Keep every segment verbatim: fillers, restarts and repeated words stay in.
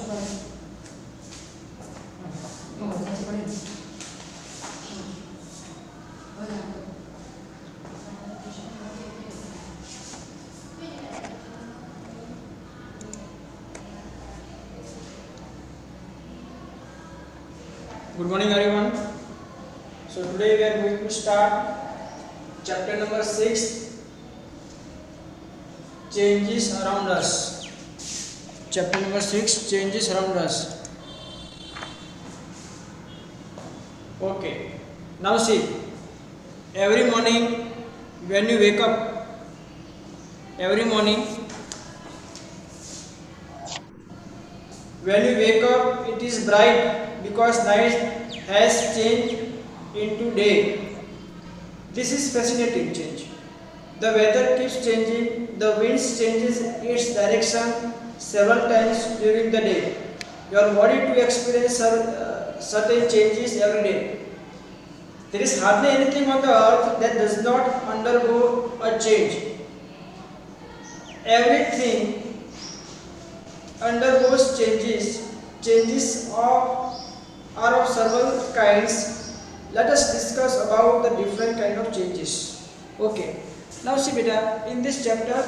Good morning everyone. So today we are going to start chapter number six, changes around us. Chapter number six, changes around us. Okay. Now see, every morning when you wake up, every morning when you wake up, it is bright because night has changed into day. This is fascinating change. The weather keeps changing, the wind changes its direction several times during the day. Your body to experience uh, certain changes every day. There is hardly anything on the earth that does not undergo a change. Everything undergoes changes. Changes are, are of several kinds. Let us discuss about the different kind of changes. Okay. Now see beta, in this chapter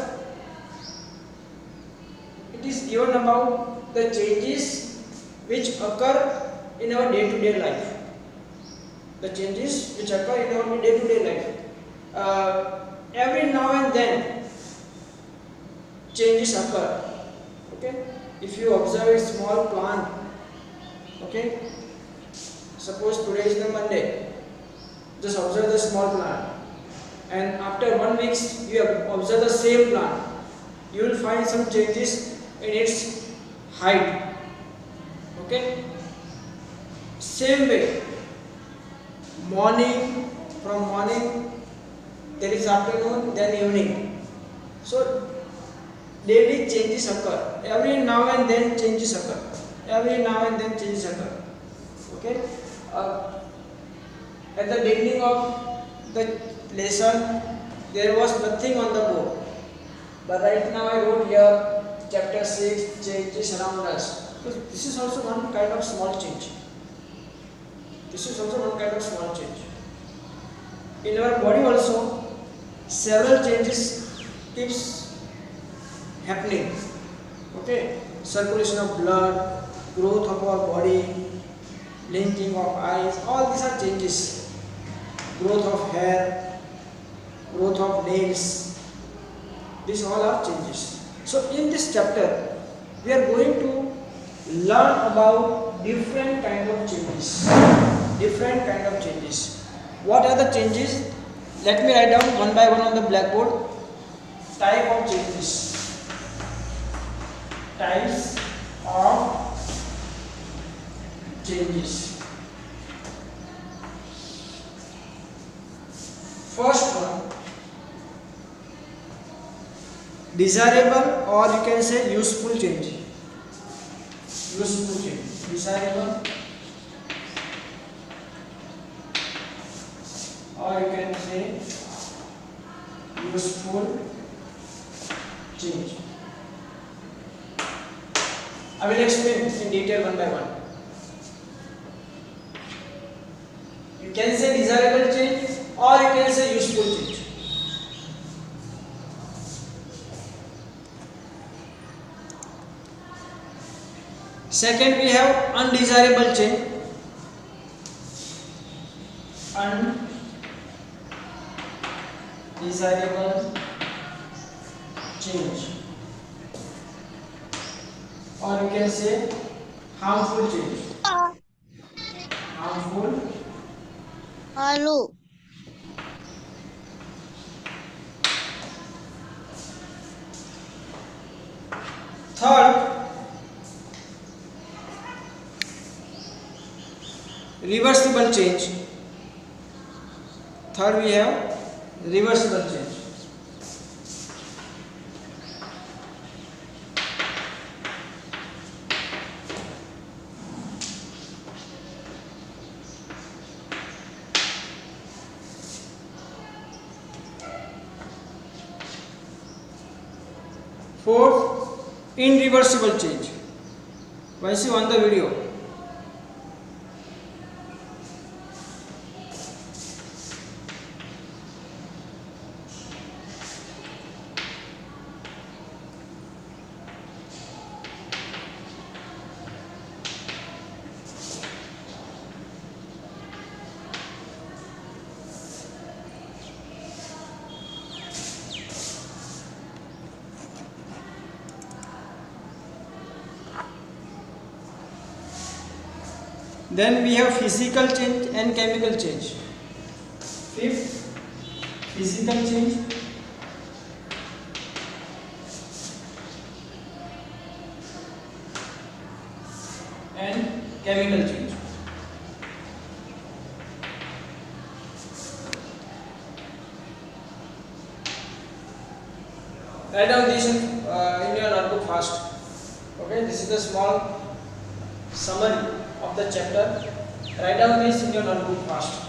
it is given about the changes which occur in our day-to-day life. The changes which occur in our day-to-day life. Uh, every now and then changes occur. Okay. If you observe a small plant, okay, suppose today is the Monday, just observe the small plant, and after one week you observe the same plant, you will find some changes in its height. Okay. Same way, morning, from morning there is afternoon, then evening. So daily changes occur. Every now and then changes occur. Every now and then changes occur. Okay. Uh, at the beginning of the lesson, there was nothing on the board. But right now I wrote here chapter six, changes around us. So this is also one kind of small change. This is also one kind of small change. In our body also, several changes keeps happening. Okay, circulation of blood, growth of our body, blinking of eyes, all these are changes. Growth of hair, growth of nails, these all are changes. So in this chapter we are going to learn about different kind of changes. Different kind of changes. What are the changes? Let me write down one by one on the blackboard. Type of changes. Types of changes. First one, desirable, or you can say useful change. Useful change. Desirable, or you can say useful change. I will explain in detail one by one. You can say desirable change or you can say useful change. Second, we have undesirable change. Undesirable change. Or you can say harmful change. Harmful. Hello. Third, reversible change. Third, we have reversible change. Fourth, irreversible change. Once you on the video. Then we have physical change and chemical change. Fifth, physical change and chemical change. Write down this in, uh, in your notebook fast. Okay, this is the small summary of the chapter. Write down this in your notebook fast.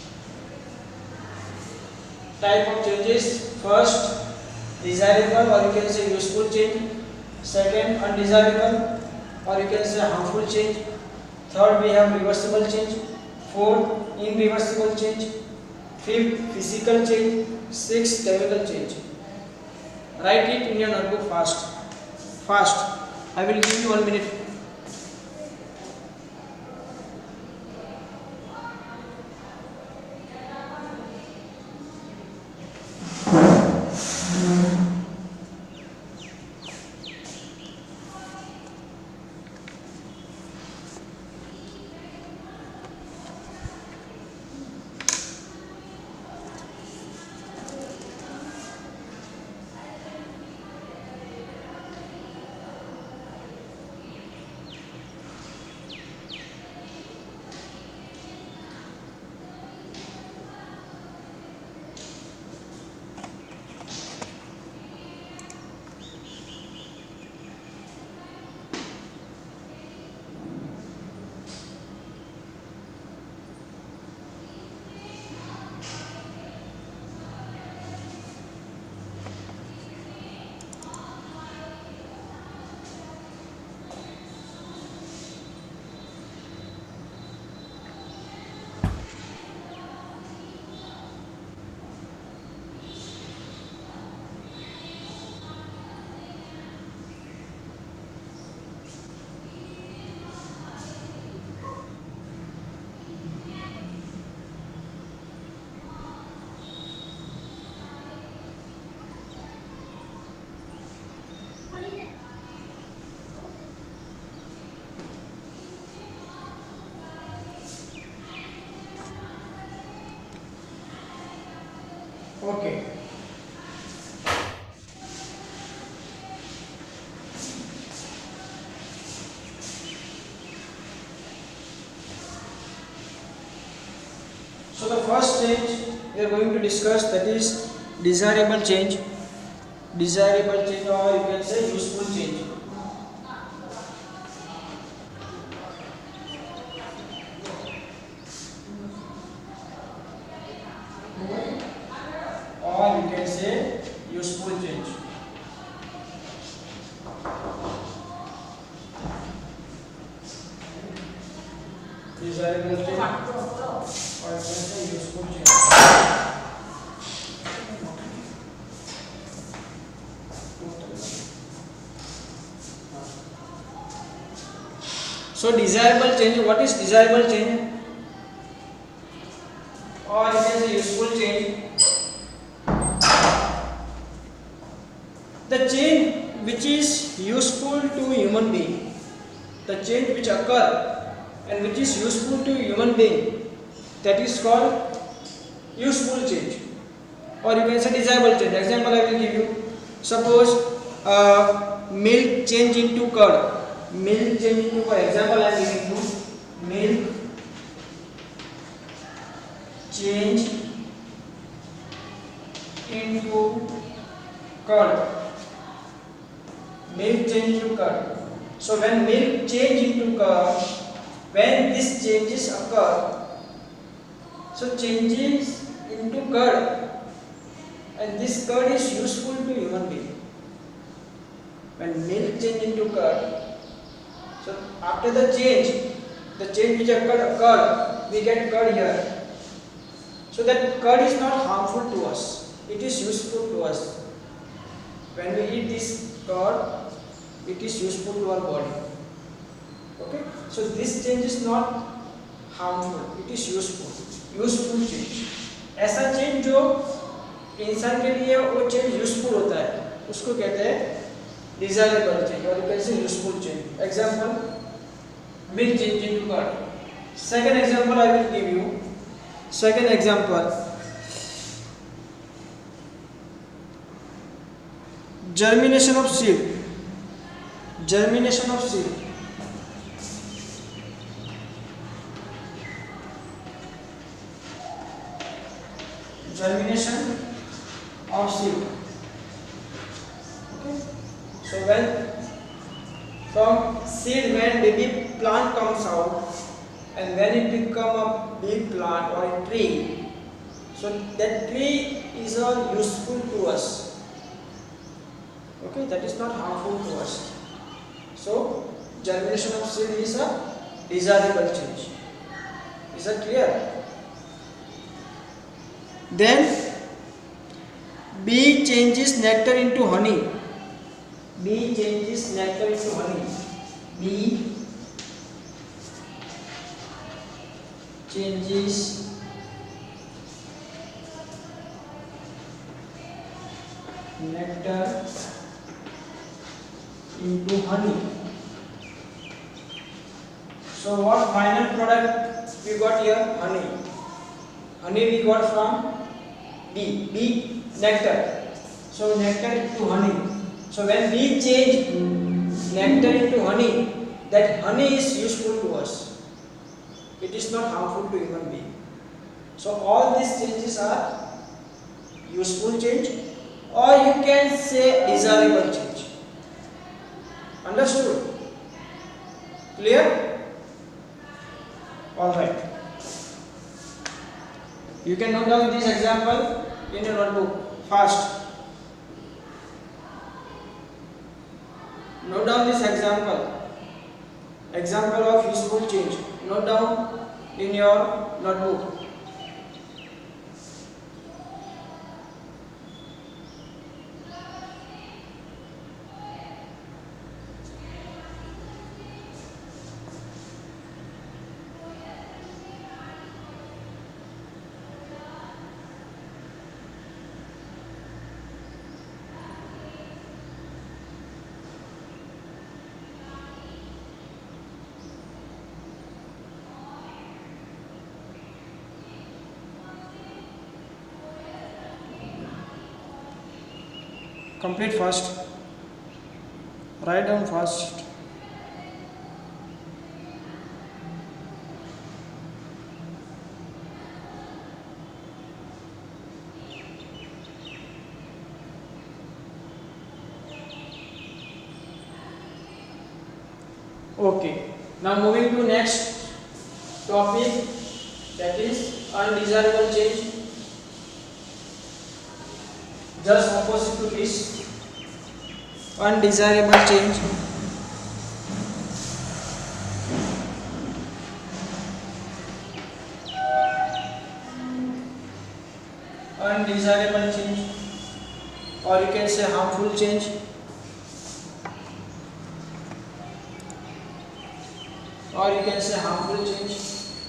Type of changes: first, desirable or you can say useful change; second, undesirable or you can say harmful change; third, we have reversible change; fourth, irreversible change; fifth, physical change; sixth, chemical change. Write it in your notebook fast. Fast. I will give you one minute. Okay. So the first change we are going to discuss, that is desirable change. Desirable change, or you can say useful change. Or you can say useful change. Desirable change, or you can say useful change. So desirable change, what is desirable change? Or you can say useful change. The change which is useful to human being, the change which occur and which is useful to human being, that is called useful change, or you can say desirable change. Example I will give you. Suppose uh, milk change into curd. Milk change into curd. Example I am giving you. Milk change into curd. Milk change into curd. So when milk change into curd, when these changes occur, so changes into curd, and this curd is useful to human being. When milk change into curd, So after the change, the change which occurred, occurred, we get curd here. So that curd is not harmful to us. It is useful to us. When we eat this curd, it is useful to our body. Okay. So this change is not harmful. It is useful. Useful change. ऐसा change जो इंसान के लिए वो change useful होता है, उसको कहते हैं desirable change or you can say useful change. Example, milk change into curd. Second example I will give you. Second example, germination of seed. Germination of seed. Germination of seed. Okay. So when from seed, when baby plant comes out and when it become a big plant or a tree, so that tree is a useful to us. Okay, that is not harmful to us. So germination of seed is a desirable change. Is that clear? Then bee changes nectar into honey. Bee changes nectar into honey. Bee changes nectar into honey. So what final product we got here? Honey. Honey we got from bee. Bee nectar. So nectar into honey. So when we change nectar into honey, that honey is useful to us. It is not harmful to human being. So all these changes are useful change, or you can say desirable change. Understood? Clear? Alright. You can note down this example in your notebook fast. Note down this example. Example of useful change. Note down in your notebook. Complete fast. Write down fast. Okay. Now moving to next topic, that is undesirable change. Just opposite to this, undesirable change. Undesirable change, or you can say harmful change. Or you can say harmful change.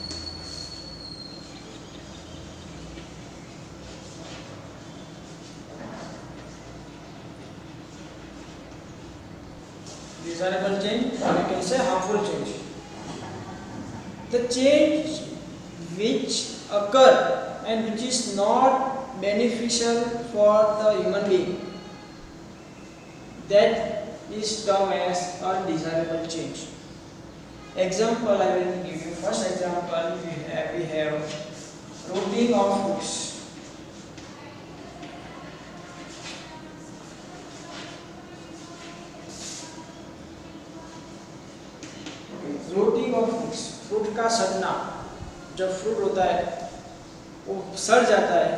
Desirable change, or you can say harmful change. The change which occur and which is not beneficial for the human being, that is termed as undesirable change. Example I will give you. First example we have, we have rotting of foods. Rotting of fruits, fruit का सड़ना, जब fruit होता है वो सड़ जाता है,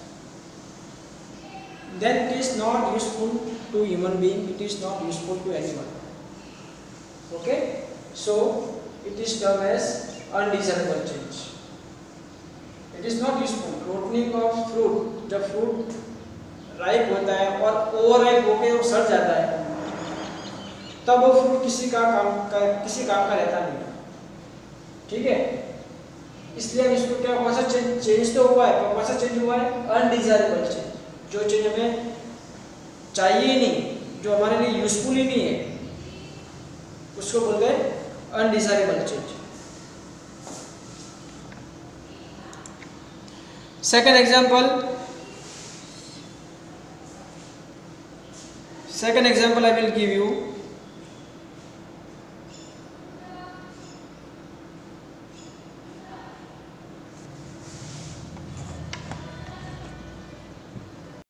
then it is not useful to human being, it is not useful to anyone. Okay, so it is termed as undesirable change. It is not useful. Rotting of fruit, जब फ्रूट राइप होता है और over ripe होकर वो सड़ जाता है, तब वो फ्रूट किसी का काम का किसी काम का रहता नहीं, ठीक है। इसलिए हम इसको क्या, कौन सा चेंज चेंज तो हुआ है, कौन सा चेंज हुआ है, अनडिजायरेबल चेंज, जो चेंज हमें चाहिए ही नहीं, जो हमारे लिए यूजफुल ही नहीं है, उसको बोल गए undesirable change. Second example, second example I will give you.